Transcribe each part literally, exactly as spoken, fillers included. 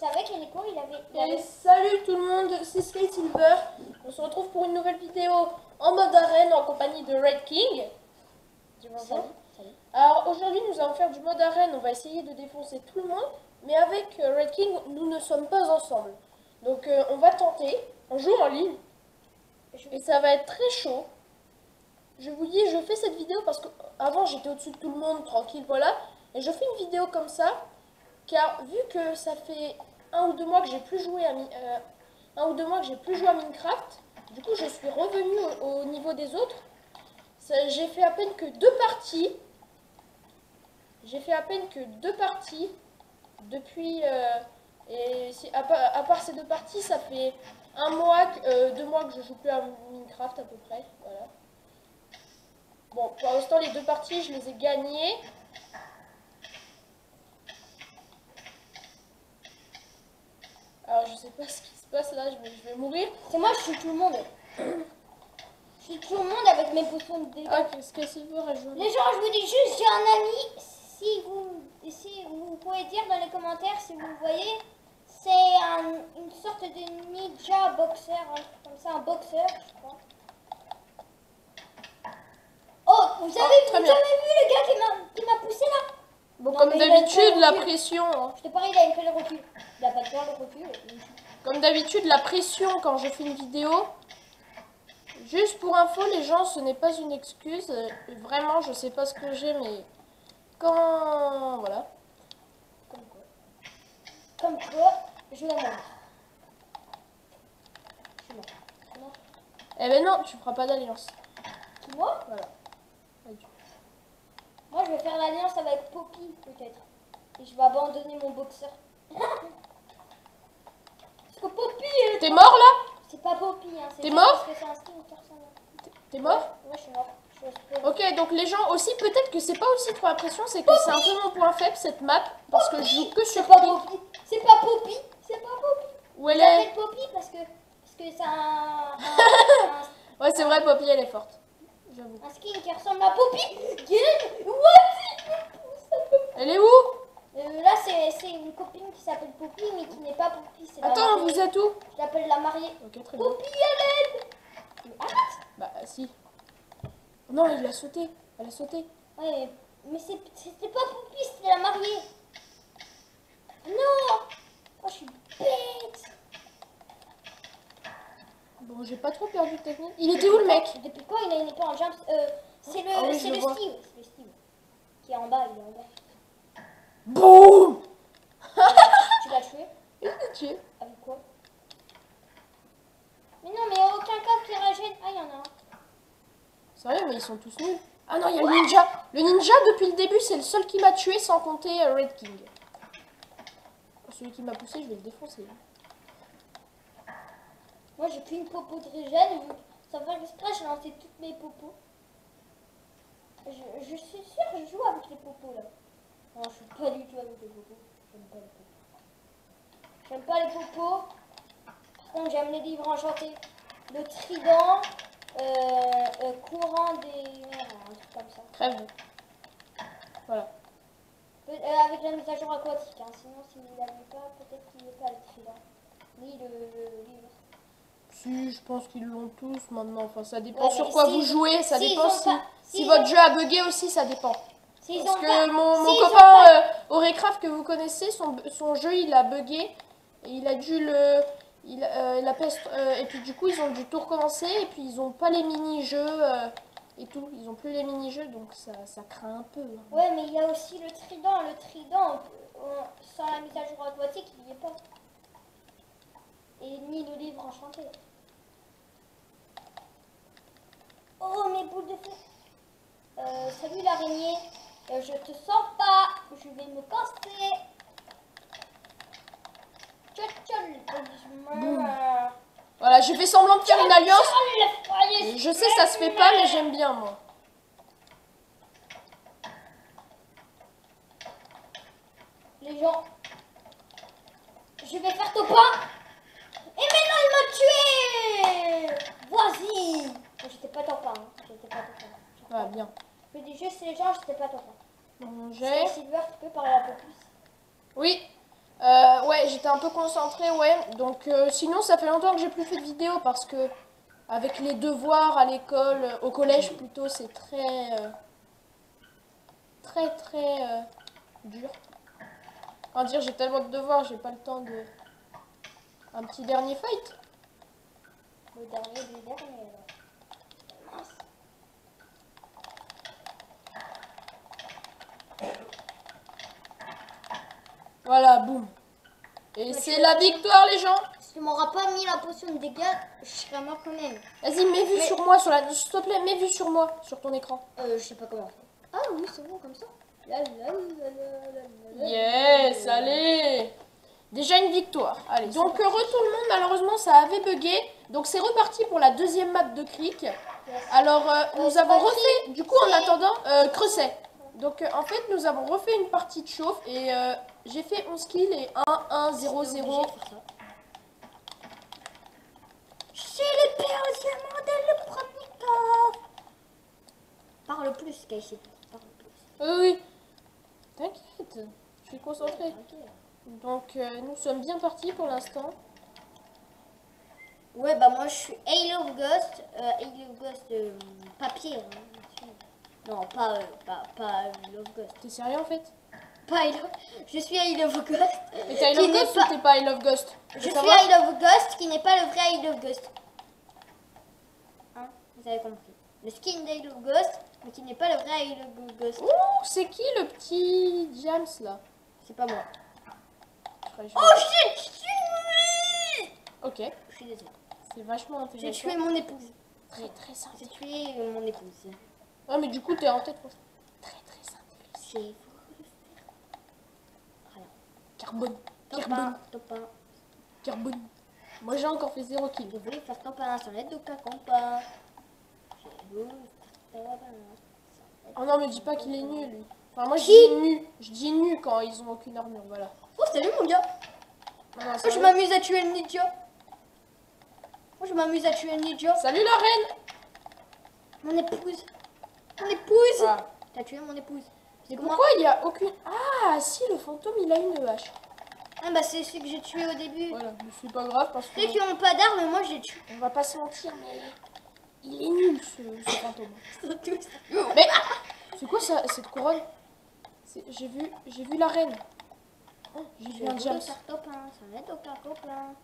savais que Nico, il avait... Il avait... Et salut tout le monde, c'est Sky Silver. On se retrouve pour une nouvelle vidéo en mode arène en compagnie de Red King. Dis bonjour. Salut, salut. Alors aujourd'hui nous allons faire du mode arène, on va essayer de défoncer tout le monde. Mais avec euh, Red King, nous ne sommes pas ensemble. Donc euh, on va tenter, on joue en ligne. Et ça va être très chaud. Je vous dis, je fais cette vidéo parce que avant j'étais au-dessus de tout le monde, tranquille, voilà. Et je fais une vidéo comme ça, car vu que ça fait un ou deux mois que j'ai plus joué à euh, un ou deux mois que j'ai plus joué à Minecraft, du coup je suis revenu au, au niveau des autres. J'ai fait à peine que deux parties. J'ai fait à peine que deux parties depuis. Euh, et à part, à part ces deux parties, ça fait un mois, euh, deux mois que je joue plus à Minecraft à peu près. Voilà. Bon, pour l'instant, les deux parties, je les ai gagnées. Alors, je sais pas ce qui se passe là, je vais, je vais mourir. C'est moi, je suis tout le monde. Je suis tout le monde avec mes potions de dégâts. Ah, qu'est-ce que c'est beau à jouer. Les gens, je vous dis juste, j'ai un ami. Si vous, si vous pouvez dire dans les commentaires si vous voyez, c'est un, une sorte de ninja boxer, un truc comme ça, un boxeur, je crois. Oh, vous avez, Oh, très vous bien. avez vu le gars qui m'a qui m'a poussé là? Bon, Non, comme mais il a d'habitude, une la recul. pression. Hein. Je te parie, il a une fait le recul. Il a pas de peur le recul. Comme d'habitude, la pression quand je fais une vidéo. Juste pour info, les gens, ce n'est pas une excuse. Euh, Vraiment, je sais pas ce que j'ai, mais quand... Voilà. Comme quoi. Comme quoi, je la montre. Je suis mort. Je suis mort. Eh ben non, tu feras pas d'alliance. Moi Voilà. Adieu. Moi, je vais faire l'alliance avec Poppy, peut-être. Et je vais abandonner mon boxeur. Parce que Poppy, elle est T'es trop- mort là? C'est pas Poppy, hein. T'es juste mort parce que c'est un skin personnel. T'es mort? Ouais, je suis mort. Je suis explosée. Ok, donc les gens aussi, peut-être que c'est pas aussi trop la pression, c'est que c'est un peu mon point faible cette map, parce que je joue que sur C'est pas King. Poppy. C'est pas Poppy. C'est pas Poppy. Où elle Je l'appelle est? Poppy parce que parce que c'est un, un, Ouais, c'est vrai, Poppy, elle est forte. J'avoue. un, un skin qui ressemble à Poppy. Quel What? Elle est où? Euh, là, c'est c'est une copine qui s'appelle Poppy, mais qui n'est pas Poppy. C'est la Attends, mariée. vous êtes où? Je l'appelle la mariée. Ok, très bien. Poppy, à l'aide. Mais arrête. Bah, si. Non, il a sauté. Elle a sauté. Ouais, mais c'est- c'était pas Poppy, c'était la mariée. Non. Oh, je suis bête. Bon, j'ai pas trop perdu de technique. Il était où le mec? Depuis quand il a une épée en jump? euh, C'est le, Ah oui, c'est je le vois. Steve. C'est le Steve. Qui est en bas, il est en bas. Boum! Tu l'as tué? Il l'a tué. Avec quoi? Mais non, mais il n'y a aucun cas qui régène. Ah, il y en a un. Sérieux, mais ils sont tous nuls. Ah non, il y a le ninja. Le ninja, depuis le début, c'est le seul qui m'a tué sans compter euh, Red King. Celui qui m'a poussé, je vais le défoncer. Moi, j'ai plus une popo de régène. Sans faire exprès, j'ai lancé toutes mes popos. Je, je suis sûre que je joue avec les popos là. Non, je suis pas du tout avec les popos. J'aime pas les popos. J'aime pas les popos. Par contre, j'aime les livres enchantés. Le trident, euh, euh, courant des mers, un truc comme ça. Crève. Voilà. Pe- euh, avec la mise à jour aquatique, hein. Sinon, si vous l'avez pas, peut-être qu'il n'est pas le trident. Ni le, le livre. Si, je pense qu'ils l'ont tous maintenant. Enfin, ça dépend Ouais, sur mais quoi si- vous jouez. Ça s'ils dépend ont si, pas- si s'ils votre ont- jeu a bugué aussi, ça dépend. S'ils Parce ont que pas- mon, mon s'ils ont copain pas- euh, Aurécraft que vous connaissez, son, son jeu il a bugué. Et il a dû le. Il, euh, la peste, euh, et puis du coup, ils ont dû tout recommencer. Et puis ils ont pas les mini-jeux euh, et tout. Ils ont plus les mini-jeux, donc ça, ça craint un peu. Hein. Ouais, mais il y a aussi le trident. Le trident, on- on- sans la mise à jour aquatique, il n'y est pas. Et ni le livre enchanté. Oh, mes boules de feu. Euh, salut l'araignée. Euh, je te sens pas. Je vais me casser. Tchol, tchol. Boum. Voilà, j'ai fait semblant de faire une alliance. Je sais, ça se fait pas, mais j'aime bien moi. Les gens. Je vais faire ton pas. Et maintenant il m'a tué. Vas-y. J'étais pas ton pas. Hein. J'étais pas ton pas. J'étais Ah, pas- bien. Je dis juste les gens, j'étais pas ton pas. Bon, C'est j'ai. Silver, tu peux parler un peu plus. Oui. Euh, ouais, j'étais un peu concentrée, ouais. Donc, euh, sinon, ça fait longtemps que j'ai plus fait de vidéo parce que, avec les devoirs à l'école, euh, au collège plutôt, c'est très, euh, très, très euh, dur. Enfin, dire, j'ai tellement de devoirs, j'ai pas le temps de. Un petit dernier fight. Le dernier du dernier, là. Mince. Voilà, boum. Et Bah, c'est tu- la victoire, les gens. Si tu m'auras pas mis la potion de dégâts, je serais mort quand même. Vas-y, mets vue Mais- sur moi, sur la. S'il te plaît, mets vue sur moi, sur ton écran. Euh, je sais pas comment faire. Ah oui, c'est bon comme ça. La, la, la, la, la, la, la. Yes, allez. Déjà une victoire. Allez, donc heureux tout le monde, malheureusement ça avait bugué. Donc c'est reparti pour la deuxième map de Crick. Alors euh, nous c'est avons parti. refait, du coup en C'est- attendant, euh, Creuset. Donc euh, en fait nous avons refait une partie de chauffe et euh, j'ai fait onze kills et un, un, zéro, J'étais zéro. obligée de faire ça. J'ai l'épée au diamant dès le premier corps. Parle plus, Casey. Parle plus. Oui, oui. T'inquiète, je suis concentrée. Ok. Donc euh, nous sommes bien partis pour l'instant. Ouais, bah moi je suis Hail of Ghost. Euh, Hail of Ghost euh, papier. Hein. Non, pas, euh, pas, pas Hail of Ghost. T'es sérieux en fait? Pas Hail of... Je suis Hail of Ghost. Mais t'es I qui Love n'est Ghost pas- ou t'es pas I Love Ghost? Je Faut suis savoir. Hail of Ghost qui n'est pas le vrai Hail of Ghost. Hein, vous avez compris. Le skin d'Hail of Ghost, mais qui n'est pas le vrai Hail of Ghost. Ouh, c'est qui le petit James là? C'est pas moi. Après, je Oh vais- shit, je suis... Ok, Je suis désolée. c'est vachement J'ai intéressant. tué mon épouse. Très très simple. J'ai tué euh, mon épouse. Ouais, mais du coup, t'es en tête pour ça. Très très simple. C'est fou de faire. Rien. Carbone. Top Carbone. un, top un. Carbone. Moi, j'ai encore fait zéro kill. Je voulais faire top un sans l'aide d'aucun compas. J'ai voulu faire top un sans l'aide Oh non, me dis pas qu'il est nul, lui. Enfin, moi, je Qui dis nu. Je dis nu quand ils ont aucune armure, voilà. Oh, salut mon gars. Non, non, Moi, je sérieux. m'amuse à tuer le ninja. Moi, je m'amuse à tuer le ninja. Salut la reine. Mon épouse. Mon épouse. Ah. T'as tué mon épouse. C'est Et comment? pourquoi il y a aucune... Ah, si, le fantôme, il a une hache. Ah, bah, c'est celui que j'ai tué au début. Voilà, mais c'est pas grave parce que... Ceux qui n'ont pas d'armes, moi, j'ai tué. On va pas se mentir, mais... Il est nul, ce, ce fantôme. Ils sont tous. Mais... C'est quoi ça, cette couronne? C'est- J'ai vu... J'ai vu la reine. Oh, j'ai vu J'ai un voulu James. faire top un sans l'aide d'aucun copain.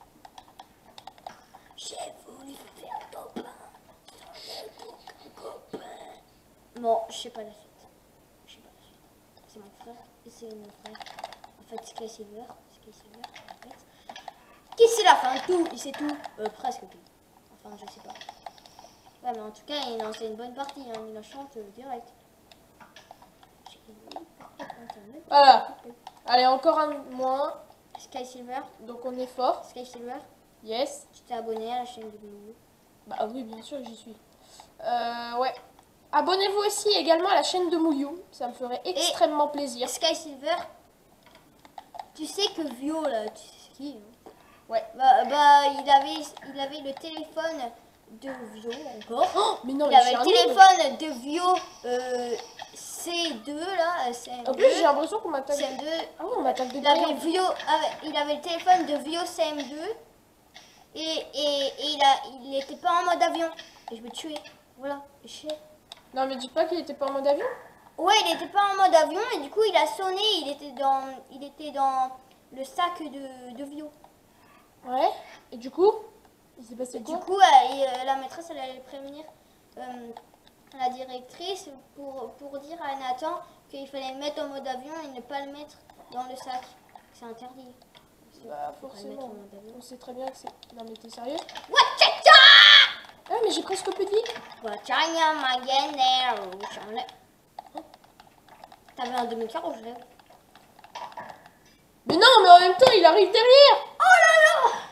J'ai voulu faire top un sans l'aide d'aucun copain. Bon, je sais pas la suite. Je sais pas la suite. C'est mon frère et c'est mon frère. En fait, Sky Silver. Sky Silver, en fait. Qui c'est la fin? Tout, il sait tout. Euh, presque tout. Enfin, je sais pas. Ouais, mais en tout cas, il en sait une bonne partie. Hein. Il en chante euh, direct. J'ai voulu faire top un sans l'aide Voilà. d'aucun copain. Allez, encore un moins. Sky Silver. Donc on est fort. Sky Silver. Yes. Tu t'es abonné à la chaîne de Moulou. Bah oui, bien sûr, j'y suis. Euh, ouais. Abonnez-vous aussi également à la chaîne de Mouyou. Ça me ferait extrêmement plaisir. Sky Silver, tu sais que Vio, là, tu sais c'est qui hein? Ouais. Bah, bah il, avait, il avait le téléphone de Vio encore. Oh, mais non, Il mais avait j'ai le un nul. téléphone de Vio euh, C deux, là. C M deux. En plus, j'ai l'impression qu'on m'attaque. C M deux. Ah oui, on m'attaque de Il avait, derrière. Vio, avec- il avait le téléphone de Vio C M deux. Et, et, et il, a, il était pas en mode avion. Et je me tuais. Voilà. Et je sais. Non, mais dis pas qu'il était pas en mode avion. Ouais, il était pas en mode avion et du coup il a sonné, il était dans, il était dans le sac de, de Vio. Ouais. Et du coup, il s'est passé Et quoi? du coup, euh, et, euh, la maîtresse elle allait prévenir euh, la directrice pour, pour dire à Nathan qu'il fallait le mettre en mode avion et ne pas le mettre dans le sac. C'est interdit. Bah, Faut pas le mettre forcément. en mode avion. On sait très bien que c'est. Non, mais t'es sérieux? Wachata! Ah, mais j'ai presque plus de vie. Wachaya maganero. T'avais un demi-quart, je l'ai. Mais non, mais en même temps, il arrive derrière. Oh là là!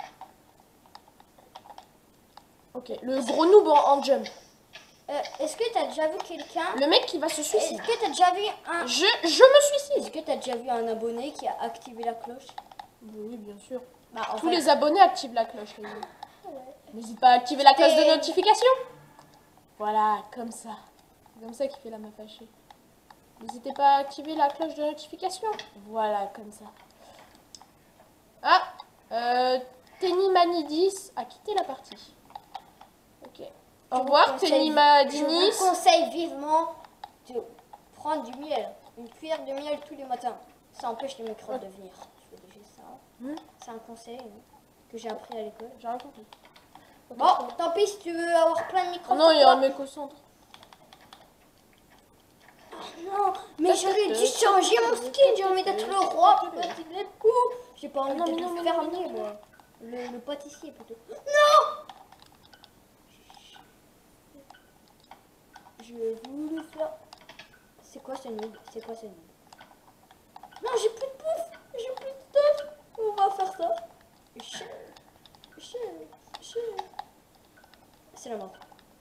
Ok, le gros noob en, en jump. Euh, Est-ce que t'as déjà vu quelqu'un? Le mec qui va se Est-ce suicider. que t'as déjà vu un... Je, je me suicide. Est-ce que t'as déjà vu un abonné qui a activé la cloche? Oui, bien sûr. Bah, en Tous fait- les abonnés activent la cloche. les gars. Ouais. N'hésite pas à activer la cloche de Et- notification. Voilà, comme ça. C'est comme ça qu'il fait la main fâchée. N'hésitez pas à activer la cloche de notification. Voilà, comme ça. Euh, Tenimanidis a quitté la partie. Ok. Au Je revoir, vous conseille- Tenimadini. Je vous conseille vivement de prendre du miel. Une cuillère de miel tous les matins. Ça empêche les microbes de venir. Je fais déjà ça. Hmm. C'est un conseil hein, que j'ai appris à l'école. J'ai rien compris. Bon, tant pis si tu veux avoir plein de Oh microbes. non, il y a un toi. mec au centre. Non, mais j'aurais dû changer mon skin. J'ai envie d'être le roi. Petit de coup. J'ai pas envie non, mais d'être non, le mais non, fermier, mais non, mais moi. Le, le pâtissier plutôt. Non! Je voulais faire. C'est quoi ce nid? C'est quoi ce nid? Non, j'ai plus de pouf. J'ai plus de stuff. On va faire ça. Je... Je... Je... C'est la mort.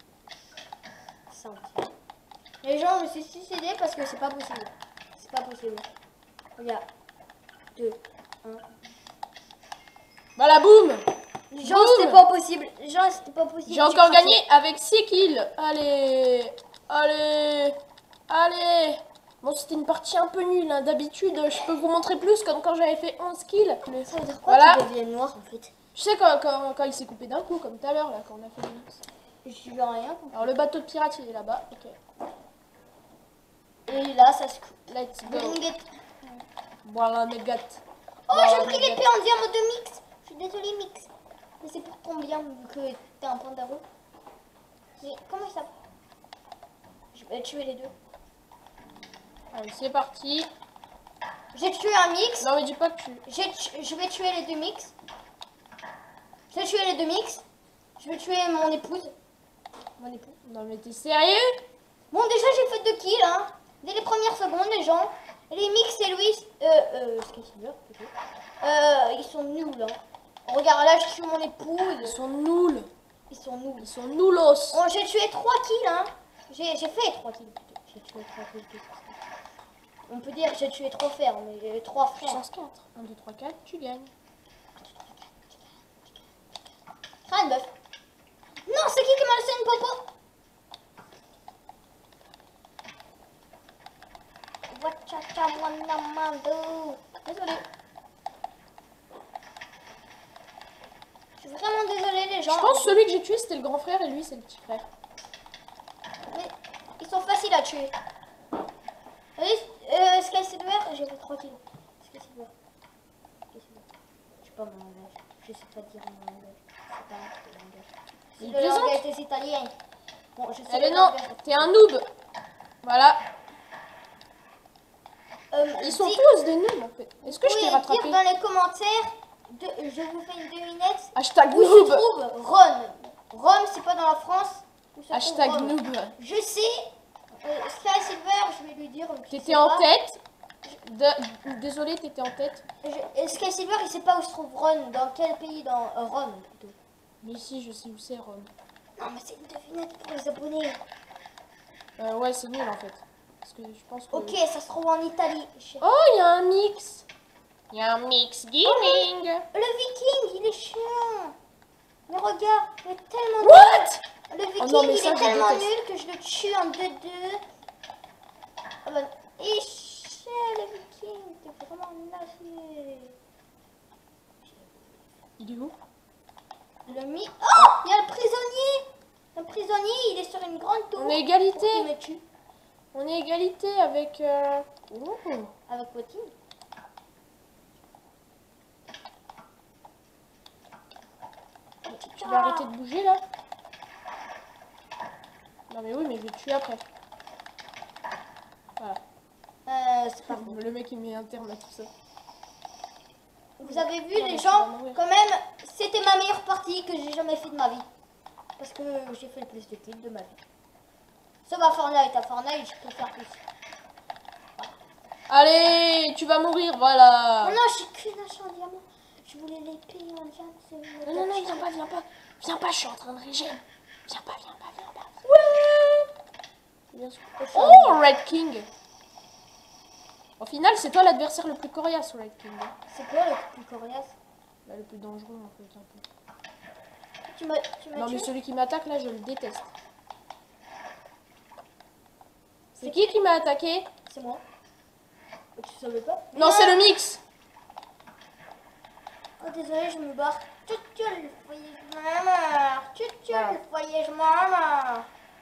Ça aussi. Les gens, je me suis suicidé parce que c'est pas possible. C'est pas possible. Regarde. Deux. Un. Voilà, boum. Les gens, Boum. c'était pas possible. Les gens, c'était pas possible. J'ai encore gagné avec six kills. Allez. Allez. Allez. Bon, c'était une partie un peu nulle. Hein. D'habitude, je peux vous montrer plus comme quand j'avais fait onze kills. Mais Ça veut dire quoi voilà. tu deviens noir en fait? Tu sais, quand, quand, quand il s'est coupé d'un coup, comme tout à l'heure, là, quand on a fait le mix. Je veux rien compris. Alors, le bateau de pirate, il est là-bas. Ok. Et là, ça se coupe. Let's go. Bring it. Voilà, mes gars. Oh, Voilà, j'ai pris mes l'épée gars. en diamant de mix. Je suis désolée, mix. Mais c'est pour ton bien, vu que t'es un pandarou. Mais comment ça? Je vais tuer les deux. Allez, c'est parti. J'ai tué un mix. Non, mais dis pas que tu... J'ai tu- Je vais tuer les deux mix. Je vais tuer les deux mix. Je vais tuer mon épouse. Mon époux. Non, mais t'es sérieux? Bon, déjà, j'ai fait deux kills, hein. Dès les premières secondes, les gens. Et les mix et Louis, euh, euh, Sky Silver, plutôt. Euh, ils sont nuls, hein. Regarde, là, je tue mon Ils épouse. sont nuls. Ils sont nuls. Ils sont nulos. Oh, j'ai tué trois kills, hein. J'ai j'ai fait trois kills, plutôt. J'ai tué trois kills, plutôt. On peut dire que j'ai tué trois frères, mais j'ai trois frères. Puissance quatre. un, deux, trois, quatre, tu gagnes. Rien de bœuf. Non, c'est qui qui m'a laissé une popo? Désolé. Je suis vraiment désolée, les gens. Je pense que celui que j'ai tué, c'était le grand frère et lui, c'est le petit frère. Mais ils sont faciles à tuer. Vous voyez, euh, Sky Silver, j'ai fait trois kills. Sky Silver. Sky Silver. Je sais pas mon langage. Je sais pas dire mon langage. C'est pas mon langage. C'est Il le plaisante. langage des Italiens. Bon, je sais Allez, le non, langage. t'es un noob. Voilà. Euh, Ils sont dis- tous des noobs, en fait. Est-ce que je t'ai Vous pouvez rattrapé? dire dans les commentaires, de- je vous fais une devinette. Hashtag Où se noob. trouve Rome? Rome, c'est pas dans la France. Où se trouve Hashtag Rome? noob. Je sais. Euh, Sky Silver, je vais lui dire. qu'il T'étais sait en pas. tête. De... Désolé, t'étais en tête. Je- et Sky Silver, il sait pas où se trouve Rome. Dans quel pays? Dans euh, Rome, plutôt. Mais ici, je sais où c'est, Rome. Non, mais c'est une devinette pour les abonnés. Euh, ouais, c'est nul, en fait. Parce que je pense que... Ok, ça se trouve en Italie. Je- Oh, il y a un mix. Il y a un mix gaming. Le viking, il est chiant. Mais regarde, il est tellement What? nul. Le viking, Oh non, mais il ça, est je tellement déteste. nul que je le tue en deux deux. Ah bah, et chiant, le viking, t'es vraiment lâché. Il est où? Le mi... Oh, il y a le prisonnier. Le prisonnier, il est sur une grande tour. On est Il égalité. me tue. On est égalité avec... Euh... Oh. Avec Watine. Tu vas arrêter de bouger, là? Non, mais oui, mais je vais te tuer après. Voilà. Euh, c'est pas bon. Le mec, il met un terme à tout ça. Vous avez vu Non, mais les tu gens, vas mourir. quand même, c'était ma meilleure partie que j'ai jamais fait de ma vie. Parce que j'ai fait le plus de kills de ma vie. Sauf à Fortnite, à Fortnite, je peux faire plus. Allez, tu vas mourir, voilà. Oh non, j'ai qu'une hache en diamant. Je voulais l'épée en diamant. c'est une Non, non, non, hache. viens pas, viens pas. Viens pas, je suis en train de régler. Viens pas, viens pas, viens pas. Ouais. Bien sûr. Oh, Red King. Au final, c'est toi l'adversaire le plus coriace, Red King. C'est quoi le plus coriace? Bah, le plus dangereux, en fait, un peu. Tu m'as tu m'as Non, mais tué? celui qui m'attaque, là, je le déteste. C'est qui qui m'a attaqué? C'est moi. Tu savais pas? Non, c'est le mix. Oh Oh désolé, je me barre. Tu tu le foyer, je m'en marre. Tu tu le foyer, je m'en marre.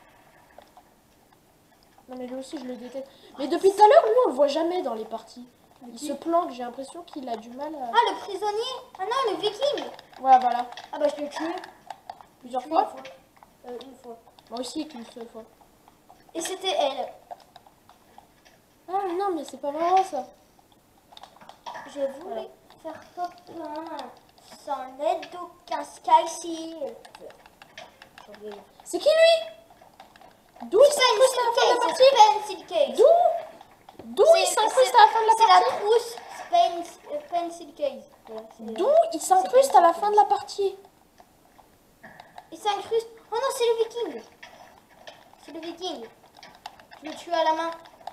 Non mais lui aussi je le déteste. Mais depuis tout à l'heure, lui on le voit jamais dans les parties. Il se planque, j'ai l'impression qu'il a du mal à... Ah, le prisonnier. Ah non, le viking. Ouais, voilà. Ah bah je l'ai tué. Plusieurs Tué fois une fois. Euh, une fois. Moi aussi qu'une seule fois. Et c'était elle. Ah non mais c'est pas vraiment ça. Je voulais faire copain sans l'aide d'aucun Sky. C'est qui lui? D'où il s'incruste à la fin de la partie? Pencil case. D'où D'où il s'incruste à la fin de la C'est la partie? trousse Pen- euh, Pencil case. Voilà, c'est- D'où il s'incruste à la fin de la partie? Il s'incruste. Oh non, c'est le viking. C'est le viking. Je le tue à la main.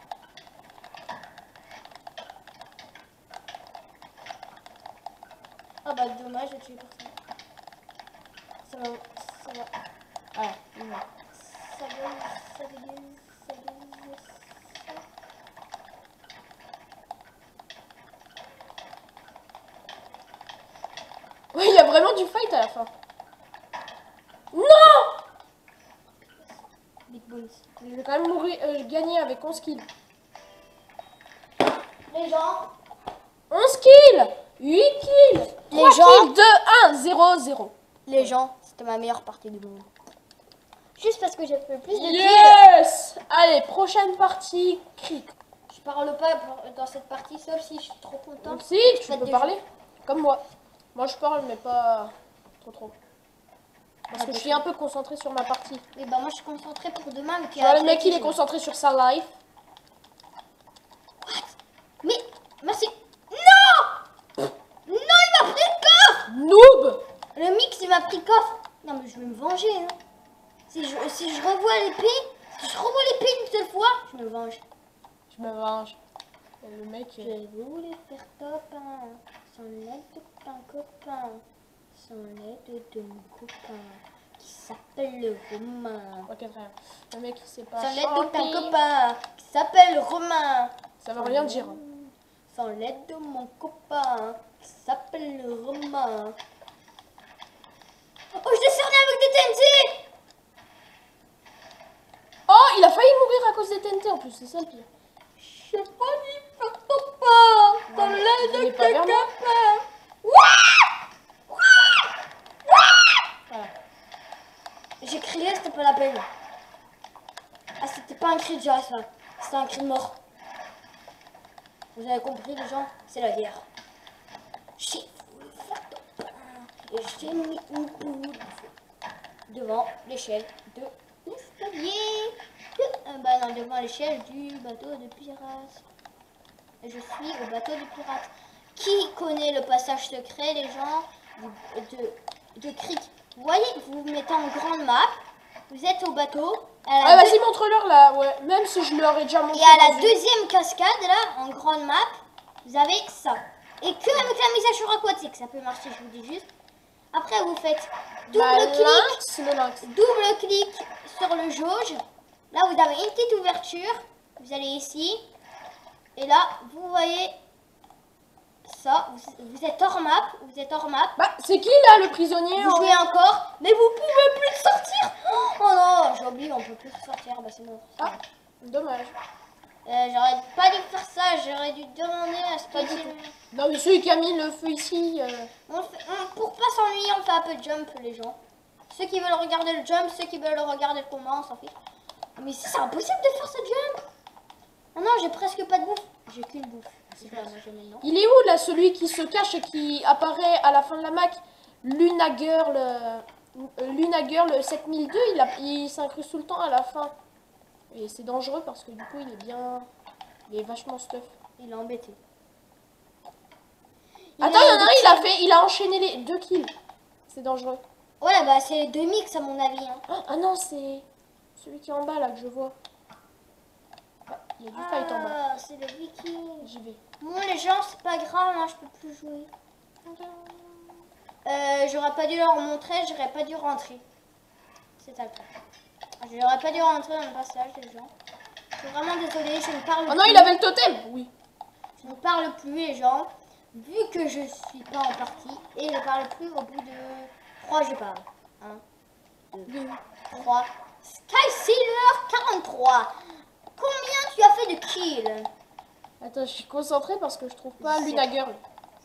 Ah bah dommage, j'ai tué personne. Ça va, ça va, Ah, non. ça va, ça dégage, ça dégage, ça. Oui, il y a vraiment du fight à la fin. Non! Big Bones. Je vais quand même mourir, euh, gagner avec onze kills. Les gens, onze kills! huit kills! Les trois gens- kills, deux, un, zéro, zéro. les gens, c'était ma meilleure partie du monde. Juste parce que j'ai fait le plus de kills. Yes! Allez, prochaine partie, cric. Je parle pas pour- dans cette partie sauf si je suis trop contente. Donc si, tu Faites peux des parler, comme moi. Moi je parle, mais pas trop trop. Parce Ah, que je suis un peu concentrée sur ma partie. Et bah moi je suis concentrée pour demain. Tu vois, le mec il est concentré sur sa life. Mais, merci. Non. Non, il m'a pris le coffre. Noob! Le mix il m'a pris le coffre. Non mais je vais me venger. Hein. Si je, si je revois l'épée, si je revois l'épée une seule fois, je me venge. Je me venge. Et le mec Je est... voulais faire copain, sans l'aide d'aucun copain, sans l'aide de mon copain, qui s'appelle le Romain. Ok, très bien. Le mec il sait pas Sans l'aide d'aucun chanter. copain, qui s'appelle Romain. Ça veut rien dire. Sans l'aide de mon copain, qui s'appelle le Romain. Oh, je l'ai cerné avec des T N T. Oh, il a failli mourir à cause des T N T en plus, c'est ça le pire. Je sais pas lui faire copain, sans Ouais, l'aide venez de pas vers moi. copain. Voilà. J'ai crié, c'était pas la peine. Ah, c'était pas un cri de joie, ça. C'était un cri de mort. Vous avez compris, les gens? C'est la guerre. J'ai voulu faire copain et j'ai mis une poule devant l'échelle de l'escalier. Euh, bah non, devant l'échelle du bateau de pirates. Et je suis au bateau de pirates. Qui connaît le passage secret, les gens de, de, de Cric? Vous voyez, vous vous mettez en grande map. Vous êtes au bateau. À la Ah deux- vas-y, montre-leur là, ouais. Même si je leur ai déjà montré. Et à la dans une- deuxième cascade, là, en grande map, vous avez ça. Et que avec la mise à jour aquatique, ça peut marcher, je vous dis juste. Après, vous faites double Bah, clic, lynx, le lynx. double clic sur le jauge. Là, vous avez une petite ouverture. Vous allez ici. Et là, vous voyez ça. Vous, vous êtes hors map. Vous êtes hors map. Bah, c'est qui là le prisonnier Vous en- jouez encore, mais vous pouvez plus sortir. Oh non, j'ai oublié, on peut plus sortir. Bah, c'est bon. c'est Ah, bon. dommage. Euh, j'aurais pas dû faire ça. J'aurais dû demander à ce Pas du petit... tout. Non, mais celui qui a mis le feu ici. euh, On fait- on- pour pas s'ennuyer, on fait un peu de jump, les gens. Ceux qui veulent regarder le jump, ceux qui veulent regarder le combat, on s'en fiche. Mais si, c'est impossible de faire ce jump. Ah non, j'ai presque pas de bouffe. J'ai qu'une bouffe. C'est pas moi, j'ai maintenant. Il est où là, celui qui se cache et qui apparaît à la fin de la map? Luna Girl. euh, euh, Luna Girl sept mille deux, il, a- il s'incruste tout le temps à la fin. Et c'est dangereux parce que du coup, il est bien. Il est vachement stuff. Il est embêté. Attends, il y en a un, il a fait. Il a enchaîné les deux kills. C'est dangereux. Ouais, bah c'est deux mix à mon avis. Hein. Ah, ah non, c'est celui qui est en bas là que je vois. Ah, il y a du fight en bas. Ah, c'est le viking. J'y vais. Bon, les gens, c'est pas grave, hein, je peux plus jouer. Euh, j'aurais pas dû leur montrer, j'aurais pas dû rentrer. C'est ça le cas. J'aurais pas dû rentrer dans le passage, les gens. Je suis vraiment désolée, je ne parle Oh plus. non, il avait le totem. Oui. Je ne parle plus, les gens. vu que je suis pas en partie et je parle plus au bout de trois, je parle. un, deux, trois. Skysealer quarante-trois. Combien tu as fait de kills? Attends, je suis concentrée parce que je trouve pas C'est- Luna Girl.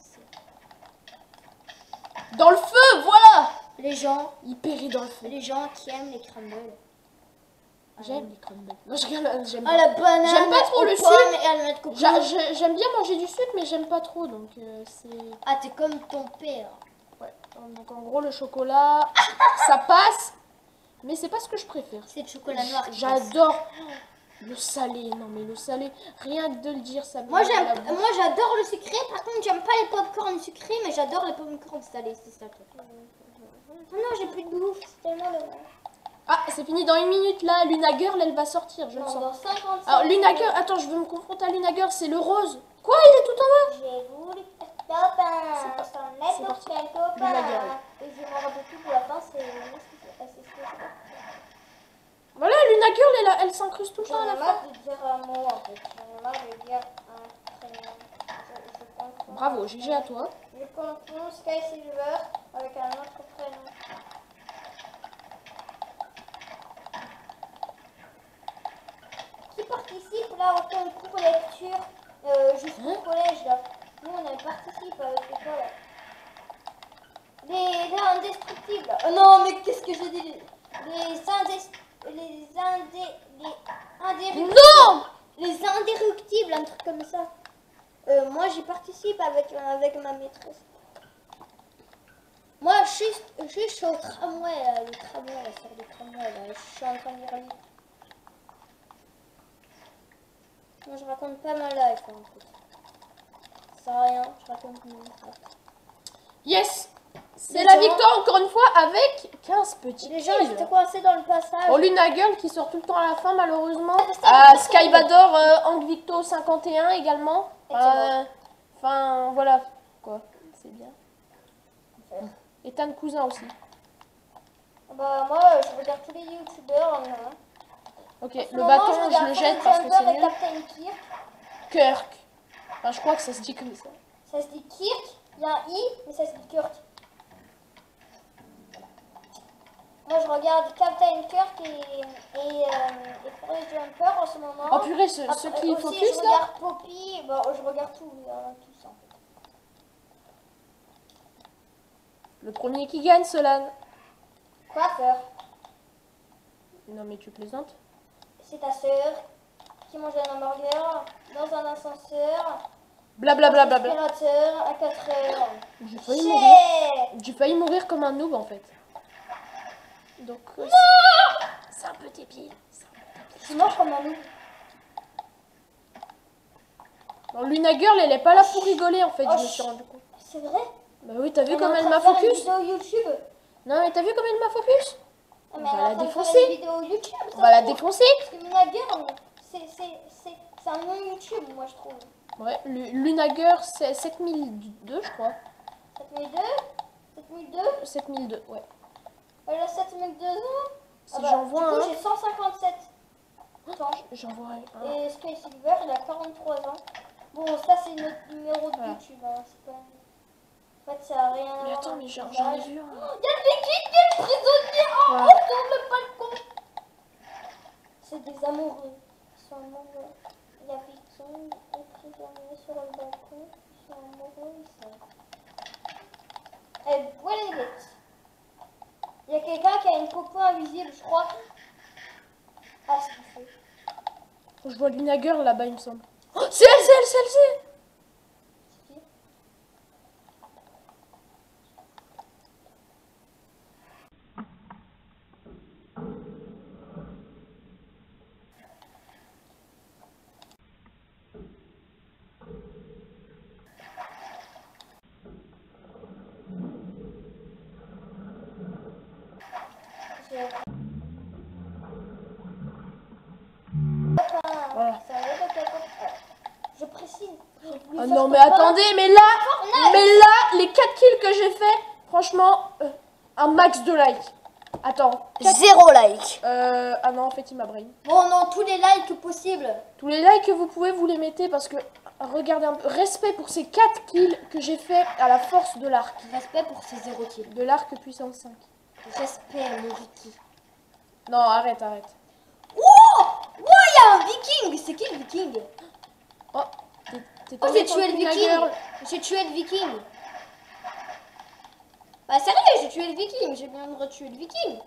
Dans le feu, voilà. Les gens, Il périt dans le feu. les gens qui aiment les crumbles. J'aime les crumbles. Non, je rigole, j'aime Ah, pas. la banane. J'aime pas trop aux le pommes sucre. et à la noix de coco. J'a- j'ai- J'aime bien manger du sucre, mais j'aime pas trop, donc euh, c'est... Ah, t'es comme ton père. Ouais, donc en gros, le chocolat, ça passe, mais c'est pas ce que je préfère. C'est le chocolat noir. qui passe. J'adore le salé, non mais le salé, rien que de le dire, ça me Moi met à la j'aime, bouche. moi j'adore le sucré. Par contre, j'aime pas les pop-corn sucrés, mais j'adore les pop-corn salés. C'est ça le truc. Oh non, j'ai plus de bouffe. C'est tellement dommage. Ah, c'est fini dans une minute là, Luna Girl, elle va sortir, je le Non, sens. dans cinquante-cinq. Alors Luna Girl, attends, je veux me confronter à Luna Girl, c'est le rose. Quoi, il est tout en bas? J'ai voulu faire copain. C'est pas- Sans c'est n'importe parti. quel copain. Luna Girl. Et je m'en rappelle plus pour la fin. C'est. C'est ce que c'est. Voilà, Luna Girl, elle, a- elle s'incruste tout le temps J'en à ai la fin. marre de dire un mot en fait. J'en ai marre de dire un prénom. Je, je confonds. Bravo, G G à toi. Je confonds Skysealer avec un autre prénom. Qui participe là au concours lecture euh, jusqu'au Hein collège là? Nous on participe avec l'école. Les, les indestructibles. Oh non mais qu'est-ce que j'ai dit? Les indés... Les indé... Les indéructibles. Non! Les indéructibles, un truc comme ça. Euh, moi j'y participe avec, avec ma maîtresse. Moi juste, juste je suis au tramway là, le tramway, la sœur du tramway là. Je suis en train de lire un livre. Moi je raconte pas ma life hein, en fait. Ça sert à rien, je raconte mon life. Yes! C'est Les la gens- victoire encore une fois avec quinze petits Les gens ils kills. étaient coincés dans le passage. Oh, Luna Girl qui sort tout le temps à la fin malheureusement. Ah, Ah, c'est- Skyvador, euh, Hank Victo cinquante et un également. Et Euh, Enfin voilà quoi, c'est bien. Ouais. Et Tan Cousin aussi. Bah moi je regarde tous les youtubeurs. Hein. Ok, En ce le moment, bâton je regarde le Tom jette parce que Jumper c'est et nul. Captain Kirk. Kirk. Enfin je crois que ça se dit comme ça. Ça se dit Kirk, il y a un I, mais ça se dit Kirk. Moi je regarde Captain Kirk et, et, euh, et Forrest Jumper en ce moment. Oh purée, ce, ceux Après, qui aussi, focus je là. regarde Poppy, bah, je regarde tout, euh, tout ça en fait. Le premier qui gagne, Solane. Quoi faire? Non mais tu plaisantes. C'est ta sœur qui mange un hamburger dans un ascenseur. Blablabla. Bla, bla, bla. Aspirateur à quatre heures. J'ai failli mourir. Chais. J'ai failli mourir comme un noob en fait. Donc euh, c'est un peu débile. c'est un peu débile. Tu manges comme un loup. Bon, Luna Girl, elle est pas là pour rigoler en fait, Oh, je me suis rendu compte. C'est vrai? Bah oui, t'as vu On est comme en elle train m'a de faire une focus? vidéo YouTube. Non mais t'as vu comme elle m'a focus? Ah, On mais va elle est la en train de faire défoncer. une vidéo YouTube. On ça va la se trouve. défoncer. Parce que Luna Girl, c'est c'est- c'est- c'est un nom YouTube, moi je trouve. Ouais, Lu- Luna Girl, c'est sept mille deux je crois. sept mille deux? sept mille deux? sept mille deux, ouais. Elle a sept mille deux ans? Si Ah bah, j'envoie du coup, un... j'ai cent cinquante-sept ans. J'envoie un... Et Sky Silver, il a quarante-trois ans. Bon, ça c'est notre numéro de Voilà. YouTube. Hein. C'est pas... En fait, ça n'a rien à Mais voir attends, avec mais j'en les j'en ai âges. vu un. Oh, y a des qui qui est prisonnier en Voilà. haut sur le balcon. C'est des amoureux. Ils sont amoureux. Il y a Viking et prisonnier sur le balcon. Ils sont amoureux, ils sont... Eh, voilà les bêtes. Il y a quelqu'un qui a une popo invisible, je crois. Ah, c'est du feu. Je vois Luna Girl là-bas, il me semble. Oh, c'est elle, c'est elle, c'est elle, c'est elle. C'est qui? J'ai- Voilà. Ça va être quelque chose. Je précise. j'ai voulu Ah faire non mais copain. attendez, mais là, Fortnite. mais là, les quatre kills que j'ai fait, franchement, euh, un max de likes. Attends. Zéro like. Euh, ah non, en fait, il m'a brain. Bon, non, tous les likes possibles. Tous les likes que vous pouvez, vous les mettez parce que regardez un peu. Respect pour ces quatre kills que j'ai fait à la force de l'arc. Respect pour ces zéro kills. De l'arc puissance cinq. Respect, le Vicky. Non, arrête, arrête. Oh, oh, il y a un viking. C'est qui le viking? Oh, t'es Oh, j'ai tué le viking. J'ai tué le viking. Bah sérieux, j'ai tué le viking. J'ai bien retué le viking.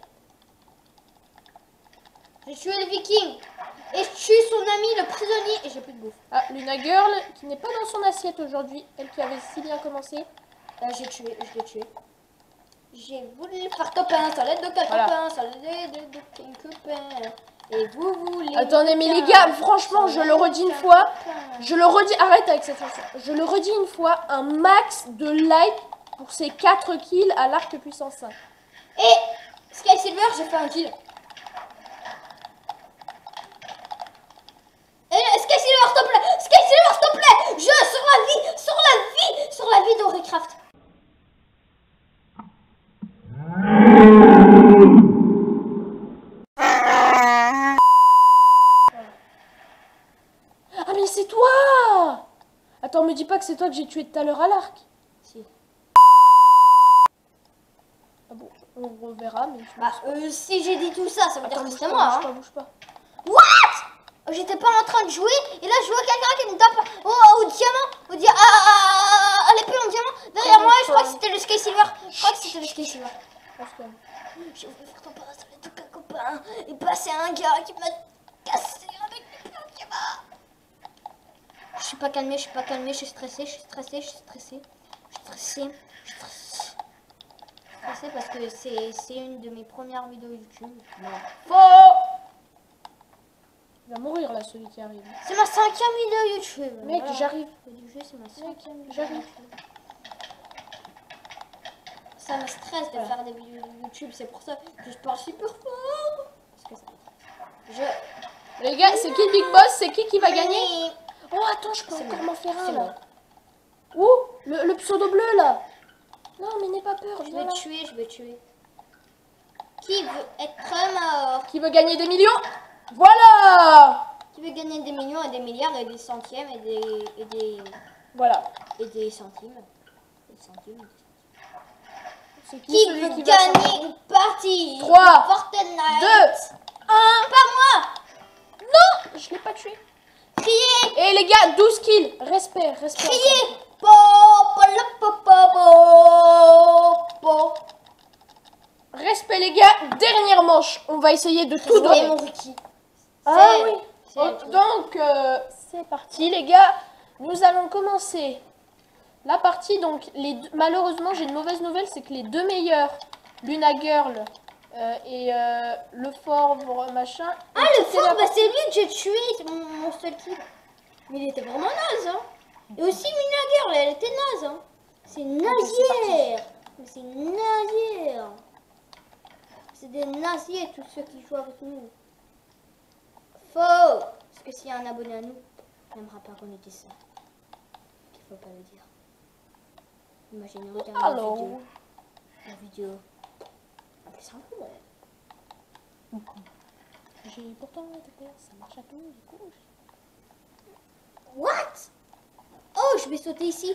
J'ai tué le viking. Et je tue son ami, le prisonnier. Et j'ai plus de bouffe. Ah, Luna Girl, qui n'est pas dans son assiette aujourd'hui. Elle qui avait si bien commencé. Là, j'ai tué, je l'ai tué. J'ai voulu faire copain, sans l'aide d'aucun Voilà. copain, sans l'aide d'aucun copain. Et vous voulez... Attendez, mais les gars, franchement, je le redis une fois. Je le redis, arrête avec cette chanson. Je le redis une fois, un max de likes pour ces quatre kills à l'arc puissance cinq. Et Sky Silver, j'ai fait un kill. Et Sky Silver, s'il te plaît. Sky Silver, s'il te plaît. Je, sur la vie, sur la vie, sur la vie d'Orecraft. Ah mais c'est toi! Attends, me dis pas que c'est toi que j'ai tué tout à l'heure à l'arc. Si. Ah bon, on reverra, mais je Bah, euh, si j'ai dit tout ça, ça veut Attends, dire que bouge c'est pas, moi. bouge Hein. pas, bouge pas. What? J'étais pas en train de jouer, et là je vois quelqu'un qui me tape au, au diamant, au dia à, à, à l'épée en diamant, derrière moi, et je crois que c'était le Sky Silver. Je crois que c'était le Sky Silver. J'ai voulu faire ton parasol et tout un copain, et passer un gars qui m'a cassé avec l'épée en diamant. Je suis pas calmée, je suis pas calmée, je suis stressée, je suis stressée, je suis stressée, je suis stressée, je suis stressée. Stressée parce que c'est une de mes premières vidéos YouTube. Non. Faux! Il va mourir là, celui qui arrive. C'est ma cinquième vidéo YouTube. Mec, Voilà. j'arrive. Du jeu, c'est ma cinquième vidéo j'arrive. YouTube. Ça me stresse de Voilà. faire des vidéos YouTube, c'est pour ça que je parle super fort. Parce que ça me stresse. Je... Les gars, c'est qui le Big Boss? C'est qui qui va gagner? Oh, attends, je peux C'est encore moi. m'en faire un C'est là. moi. Où? le, le pseudo bleu là. Non, mais n'aie pas peur, Je viens vais là. tuer, je vais tuer. Qui veut être mort? Qui veut gagner des millions? Voilà! Qui veut gagner des millions et des milliards et des centièmes et des et des Voilà. et des centimes. Des centimes. C'est qui, Qui celui veut qui va gagner s'en- une partie? Trois, de Fortnite? deux, un. Pas moi. Non, je l'ai pas tué. Criez, Et les gars, douze kills. Respect, respect. criez. Po, po, le, po, po, po, po. Respect les gars. Dernière manche. On va essayer de tout Vous voyez donner. mon Ricky. Ah C'est- oui. c'est Oh, le truc. donc, euh, c'est parti les gars. Nous allons commencer la partie. Donc, les deux- malheureusement, j'ai une mauvaise nouvelle. C'est que les deux meilleurs, Luna Girl euh, et euh, le fort machin. Ah, le fort, bah, c'est lui que j'ai tué, c'est mon, mon seul kill. Mais il était vraiment naze, hein. Et aussi Mina Girl, elle était naze, hein. C'est nazière. Mais c'est nazière. C'est des naziers, tous ceux qui jouent avec nous. Faux. Parce que s'il y a un abonné à nous, il n'aimera pas qu'on ait dit ça. Il faut pas le dire. Imaginez, regardez la Allô. vidéo. La vidéo. Ah, c'est un peu, ouais. J'ai pourtant découvert ça marche à tout du coup. What? Oh, je vais sauter ici.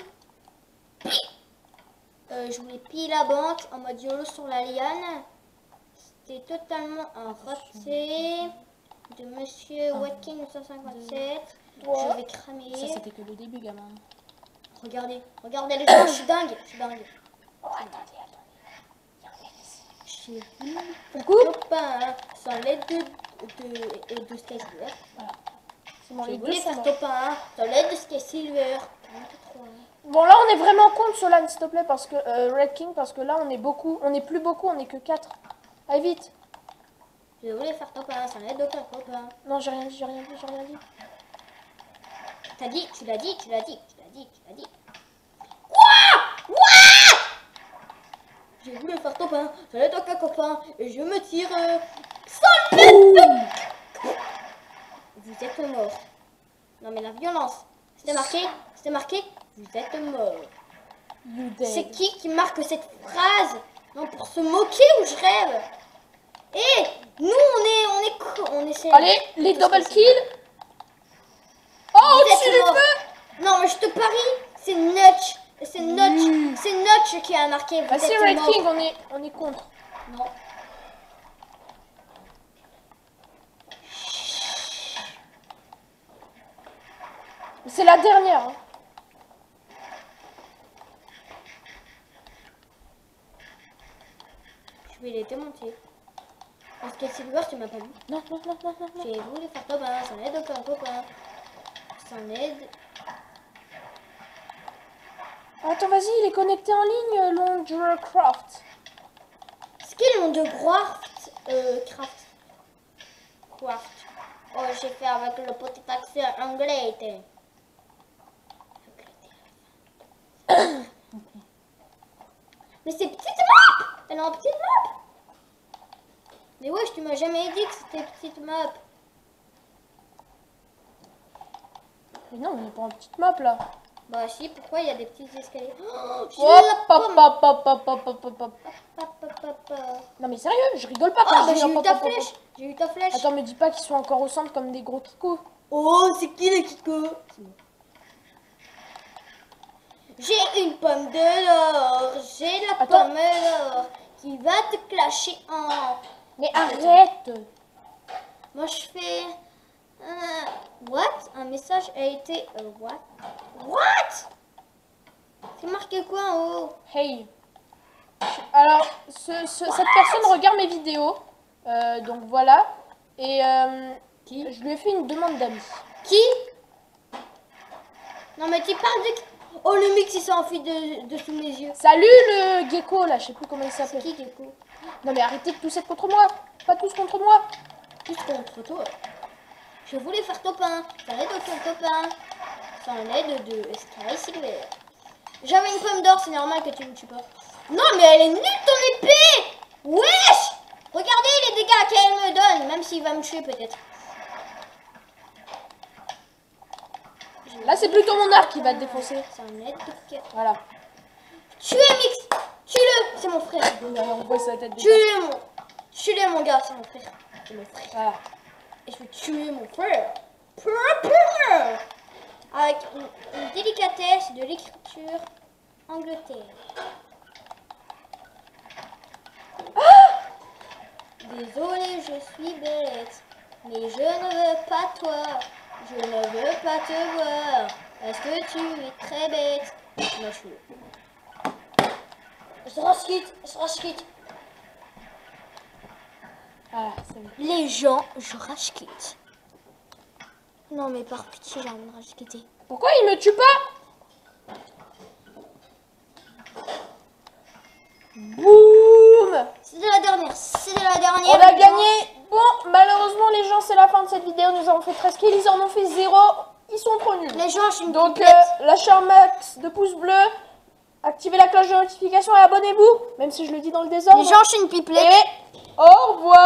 Euh, je voulais piller la banque en mode YOLO sur la liane. C'était totalement un raté de Monsieur Watkin neuf cent cinquante-sept. Je vais cramer. Ça c'était que le début gamin. Regardez, regardez les gens, je suis dingue, je suis dingue. Oh attendez, attendez. J'ai vu un copain sans l'aide de, de, de, de Sky Silver. C'est bon, J'ai les deux voulu sont faire morts. copain sans l'aide de Sky Silver. Bon là on est vraiment contre Solane s'il te plaît parce que euh, Red King parce que là on est beaucoup, on est plus beaucoup, on est que quatre. Allez vite. Je voulais faire copain sans l'aide d'aucun copain. Non j'ai rien dit, j'ai rien dit, j'ai rien dit. T'as dit, tu l'as dit, tu l'as dit, tu l'as dit, tu l'as dit. Quoi? What? J'ai voulu faire copain, sans l'aide d'aucun copain, et je me tire euh, sans le. Vous êtes mort. Non mais la violence. C'était marqué, c'était marqué, vous êtes mort. You dead. C'est qui qui marque cette phrase? Non, pour se moquer ou je rêve? Eh, nous on est, on est, co- on essaie. Allez, les double kills. Oh Vous au-dessus êtes du mort. feu. Non, mais je te parie, c'est Notch. C'est Notch. Mmh. C'est Notch qui a marqué. Bah Vous si êtes Red mort. King, on est, on est contre. Non. C'est la dernière. Hein. Je vais les démonter. Parce que Silver, tu m'as pas vu. Non, non, non, non, non. non. J'ai voulu faire copain, ça aide aucun copain. Ça aide. Attends, vas-y, il est connecté en ligne, Laundercraft. Ce qu'est le nom de Craft euh, Craft. Craft. Oh, j'ai fait avec le petit accent anglais. t'es. Mais c'est petite map. Elle est en petite map. Mais wesh, tu m'as jamais dit que c'était petite map. Mais non, on n'est pas en petite map là. Bah si, pourquoi il y a des petits escaliers? Oh, j'ai Hop, eu la hop, pomme. hop, hop, hop, hop, hop, hop, hop. Hop, hop, hop, hop. Non mais sérieux, je rigole pas Oh, quand bah, je dis j'ai hop, eu hop, ta hop, hop. flèche. J'ai eu ta flèche. Attends, me dis pas qu'ils sont encore au centre comme des gros kikos. Oh, c'est qui les Kiko? J'ai une pomme de l'or. J'ai la Attends. pomme de l'or qui va te clasher en... Mais arrête. Moi, je fais... euh, what? Un message a été... euh, what? What? C'est marqué quoi en haut? Hey. Alors, ce, ce- cette personne regarde mes vidéos. Euh, donc voilà. Et euh, Qui? je lui ai fait une demande d'amis. Qui? Non, mais tu parles de... Oh, le mix, il s'est enfui de, de sous mes yeux. Salut le gecko là, je sais plus comment il C'est s'appelle. qui, Gecko? Non mais arrêtez de tous être contre moi. Pas tous contre moi. Plus contre toi. Je voulais faire copain. Ça aide aucun copain. Sans l'aide de Sky Silver. J'avais une pomme d'or, c'est normal que tu me tues pas. Non, mais elle est nulle ton épée. Wesh. Regardez les dégâts qu'elle me donne, même s'il va me tuer peut-être. Là c'est plutôt mon arc qui va te défoncer. C'est un aide de cœur. Voilà. Tuez Mix. Tue-le. C'est mon frère. On voit sa tête. Tue-le mon. Tue-le mon gars, c'est mon frère. C'est mon frère. Voilà. Et je vais tuer mon frère. Frère. Avec une, une délicatesse de l'écriture Angleterre. Désolée, je suis bête, mais je ne veux pas toi. Je ne veux pas te voir, parce que tu es très bête. Moi, je suis... Je rage quitte, je rage quitte. Voilà, c'est bon. Les gens, je rage quitte. Non, mais par pitié, j'ai envie de rage quitter. Pourquoi il me tue pas? Boum! C'était la dernière, c'était la dernière. On a gagné. Bon, malheureusement les gens, c'est la fin de cette vidéo. Nous avons fait treize kills, ils en ont fait zéro. Ils sont trop nuls. Les gens, je suis une Donc, pipette. euh, lâchez un max de pouces bleus. Activez la cloche de notification et abonnez-vous. Même si je le dis dans le désordre. Les gens, je suis une pipelette. Et au revoir.